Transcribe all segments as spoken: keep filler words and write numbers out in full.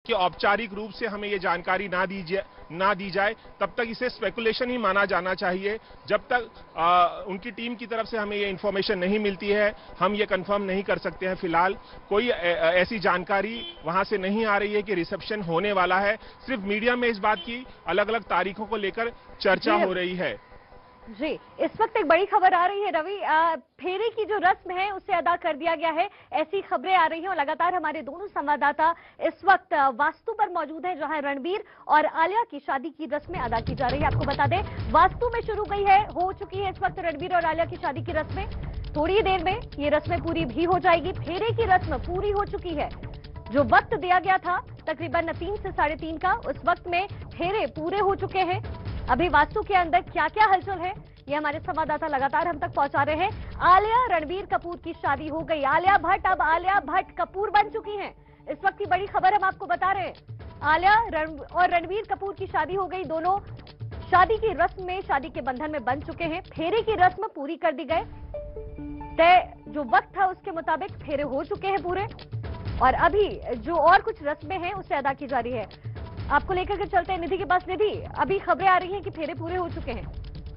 कि औपचारिक रूप से हमें ये जानकारी ना दी जाए ना दी जाए तब तक इसे स्पेकुलेशन ही माना जाना चाहिए। जब तक आ, उनकी टीम की तरफ से हमें ये इंफॉर्मेशन नहीं मिलती है हम ये कंफर्म नहीं कर सकते हैं। फिलहाल कोई ऐसी जानकारी वहां से नहीं आ रही है कि रिसेप्शन होने वाला है। सिर्फ मीडिया में इस बात की अलग अलग तारीखों को लेकर चर्चा हो रही है। जी, इस वक्त एक बड़ी खबर आ रही है रवि, फेरे की जो रस्म है उसे अदा कर दिया गया है, ऐसी खबरें आ रही हैं और लगातार हमारे दोनों संवाददाता इस वक्त वास्तु पर मौजूद हैं जहां रणबीर और आलिया की शादी की रस्में अदा की जा रही है। आपको बता दें वास्तु में शुरू गई है हो चुकी है इस वक्त रणबीर और आलिया की शादी की रस्में। थोड़ी देर में ये रस्में पूरी भी हो जाएगी। फेरे की रस्म पूरी हो चुकी है। जो वक्त दिया गया था तकरीबन तीन से साढ़े तीन का, उस वक्त में फेरे पूरे हो चुके हैं। अभी वास्तु के अंदर क्या क्या हलचल है ये हमारे संवाददाता लगातार हम तक पहुंचा रहे हैं। आलिया रणबीर कपूर की शादी हो गई। आलिया भट्ट अब आलिया भट्ट कपूर बन चुकी हैं। इस वक्त की बड़ी खबर हम आपको बता रहे हैं। आलिया रण और रणबीर कपूर की शादी हो गई। दोनों शादी की रस्म में शादी के बंधन में बंध चुके हैं। फेरे की रस्म पूरी कर दी गई। तय जो वक्त था उसके मुताबिक फेरे हो चुके हैं पूरे और अभी जो और कुछ रस्में हैं उसे अदा की जा रही है। आपको लेकर के चलते हैं निधि के पास। निधि, अभी खबरें आ रही हैं कि फेरे पूरे हो चुके हैं।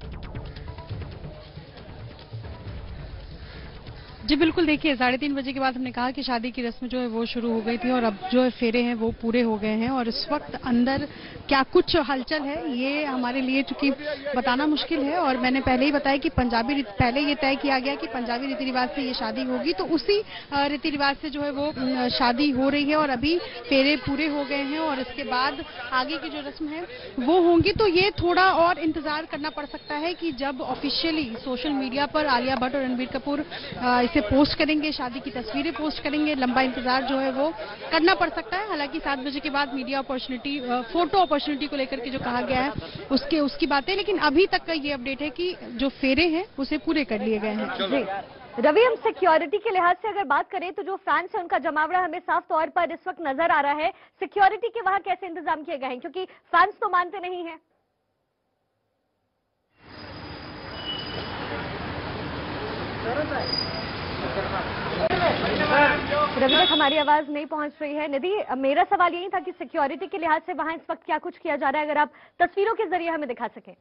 जी बिल्कुल, देखिए साढ़े तीन बजे के बाद हमने कहा कि शादी की रस्म जो है वो शुरू हो गई थी और अब जो फेरे हैं वो पूरे हो गए हैं और इस वक्त अंदर क्या कुछ हलचल है ये हमारे लिए चूंकि बताना मुश्किल है। और मैंने पहले ही बताया कि पंजाबी पहले ये तय किया गया कि पंजाबी रीति रिवाज से ये शादी होगी, तो उसी रीति रिवाज से जो है वो शादी हो रही है और अभी फेरे पूरे हो गए हैं और इसके बाद आगे की जो रस्म है वो होंगी। तो ये थोड़ा और इंतजार करना पड़ सकता है कि जब ऑफिशियली सोशल मीडिया पर आलिया भट्ट और रणबीर कपूर इसे पोस्ट करेंगे, शादी की तस्वीरें पोस्ट करेंगे। लंबा इंतजार जो है वो करना पड़ सकता है। हालांकि सात बजे के बाद मीडिया अपॉर्चुनिटी, फोटो अपॉर्चुनिटी को लेकर के जो कहा गया है उसके उसकी बातें, लेकिन अभी तक का ये अपडेट है कि जो फेरे हैं उसे पूरे कर लिए गए हैं। जी रवि, हम सिक्योरिटी के लिहाज से अगर बात करें तो जो फैंस है उनका जमावड़ा हमें साफ तौर पर इस वक्त नजर आ रहा है। सिक्योरिटी के वहां कैसे इंतजाम किए गए हैं, क्योंकि फैंस तो मानते नहीं है। रवि तक हमारी आवाज नहीं पहुंच रही है। निधि, मेरा सवाल यही था कि सिक्योरिटी के लिहाज से वहां इस वक्त क्या कुछ किया जा रहा है, अगर आप तस्वीरों के जरिए हमें दिखा सकें।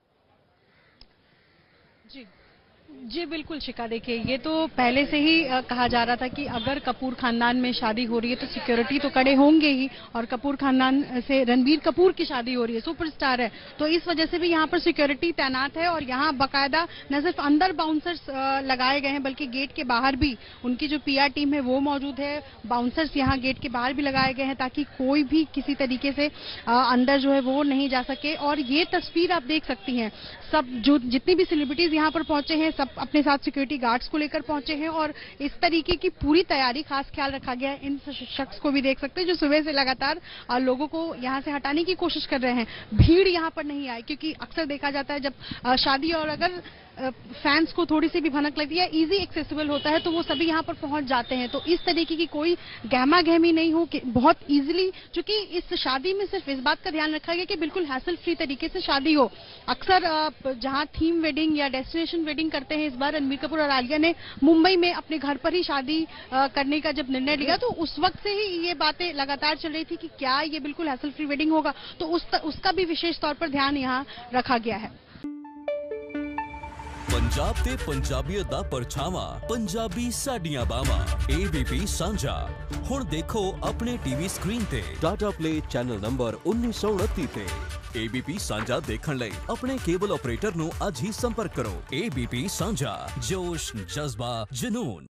जी जी बिल्कुल शिखा, देखिए ये तो पहले से ही कहा जा रहा था कि अगर कपूर खानदान में शादी हो रही है तो सिक्योरिटी तो कड़े होंगे ही और कपूर खानदान से रणबीर कपूर की शादी हो रही है, सुपरस्टार है, तो इस वजह से भी यहाँ पर सिक्योरिटी तैनात है। और यहाँ बाकायदा न सिर्फ अंदर बाउंसर्स लगाए गए हैं बल्कि गेट के बाहर भी उनकी जो पीआर टीम है वो मौजूद है। बाउंसर्स यहाँ गेट के बाहर भी लगाए गए हैं ताकि कोई भी किसी तरीके से अंदर जो है वो नहीं जा सके। और ये तस्वीर आप देख सकती हैं, सब जो जितनी भी सेलिब्रिटीज यहाँ पर पहुंचे हैं सब अपने साथ सिक्योरिटी गार्ड्स को लेकर पहुंचे हैं और इस तरीके की पूरी तैयारी, खास ख्याल रखा गया है। इन शख्स को भी देख सकते हैं जो सुबह से लगातार लोगों को यहाँ से हटाने की कोशिश कर रहे हैं। भीड़ यहाँ पर नहीं आई क्योंकि अक्सर देखा जाता है जब शादी और अगर फैंस को थोड़ी सी भी भनक लगती है, इजी एक्सेसिबल होता है तो वो सभी यहाँ पर पहुंच जाते हैं। तो इस तरीके की कोई गहमा गहमी नहीं हो कि बहुत इजीली, क्योंकि इस शादी में सिर्फ इस बात का ध्यान रखा गया कि बिल्कुल हैसल फ्री तरीके से शादी हो। अक्सर जहां थीम वेडिंग या डेस्टिनेशन वेडिंग करते हैं, इस बार रणबीर कपूर और आलिया ने मुंबई में अपने घर पर ही शादी करने का जब निर्णय लिया तो उस वक्त से ही ये बातें लगातार चल रही थी कि क्या ये बिल्कुल हैसल फ्री वेडिंग होगा, तो उस उसका भी विशेष तौर पर ध्यान यहाँ रखा गया है। पंजाब ते पंजाबीयत दा परछावा, पंजाबी साडियां बावां, एबीपी सांझा। हुण देखो अपने टीवी स्क्रीन ते टाटा प्ले चैनल नंबर उन्नीस सौ उनतीस ते। एबीपी सांझा देखण लई अपने केबल ऑपरेटर नूं अज ही संपर्क करो। एबीपी सांझा, जोश, जज्बा, जुनून।